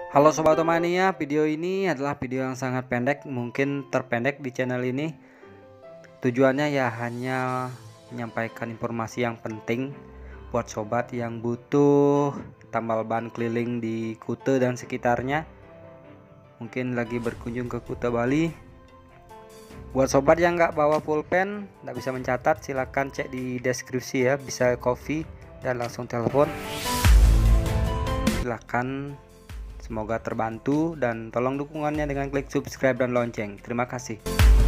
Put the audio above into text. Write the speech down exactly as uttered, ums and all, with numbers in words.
Halo Sobat Otomania, video ini adalah video yang sangat pendek, mungkin terpendek di channel ini. Tujuannya ya hanya menyampaikan informasi yang penting buat sobat yang butuh tambal ban keliling di Kuta dan sekitarnya. Mungkin lagi berkunjung ke Kuta Bali. Buat sobat yang nggak bawa pulpen, nggak bisa mencatat, silahkan cek di deskripsi ya, bisa copy dan langsung telepon. Silahkan. Semoga terbantu dan tolong dukungannya dengan klik subscribe dan lonceng. Terima kasih.